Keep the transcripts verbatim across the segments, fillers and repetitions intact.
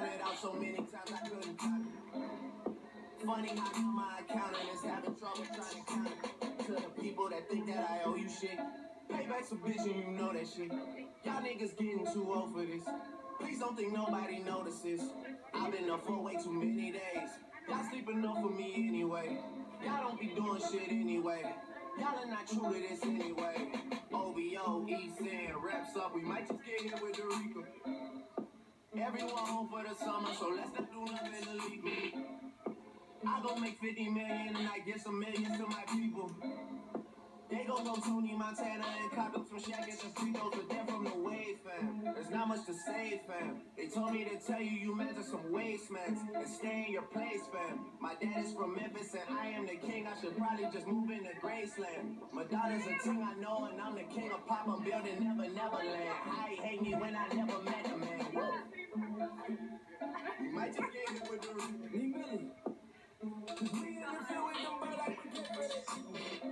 counted out so many times I couldn't count it. Funny how now my accountant is having trouble trying to count it. To the people that think that I owe you shit, payback's a bitch and you know that shit. Y'all niggas getting too old for this. Please don't think nobody notices. I've been up for way too many days. Y'all sleeping up for me anyway. Y'all don't be doing shit anyway. Y'all are not true to this anyway. O B O, East End, reps up. We might just get hit with the Rico. Everyone home for the summer, so let's not do nothing illegal. I gon' make fifty million and I give some millions to my people. They gon' go Tony Montana and cop up some Shaq and some free throws, but they're from the wave, fam. There's not much to say, fam. They told me to tell you you measure some waist mats and stay in your place, fam. My dad is from Memphis and I am the king. I should probably just move into Graceland. My daughter's a ting I know and I'm the king of pop. I'm building Never Neverland. How he hate me when I never met a man. Woo. You might just get it with the Need Millie. We in the field with them, but like we get for this.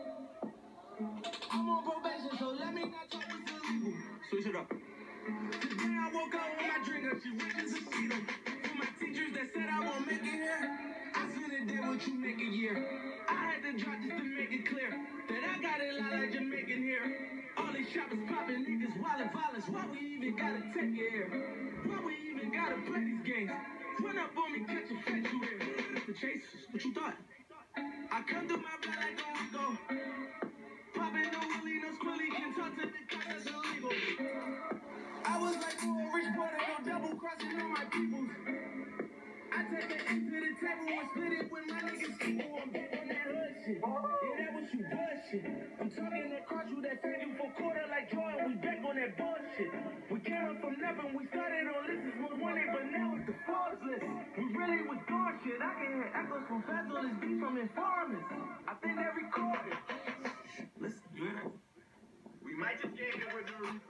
I'm on probation, so let me not talk with illegal. Switch it up. Today I woke up with my drink up, she rich as a speedo. For my teachers that said I won't make it here, I spent a day what you make a year. I had to drop just to make it clear that I got it lot like Jamaican here. All these shoppers popping niggas, wallet violence. Why we even gotta take it here? Why we even gotta play these games? Run up on me, catch a fetch you here. The chase, what you thought? I come through my blood like a Rico. Poppin' no Willie, no Squilly, can talk to the cops, that's illegal. I was like, oh, a rich boy, no double crossing on my people. I take the A to the table and split it with my niggas equal. I'm back on that hood shit. Yeah, that was you bullshit. I'm talking that cross you that fed you for quarter like Jordan. We back on that bullshit. We came up from nothing, we started on lists, was winning, but now it's the Forbes list. We really was doing shit. I can hear echoes from fans on this beat from informants. I think they recorded. Listen, you hear that? We might just get it with the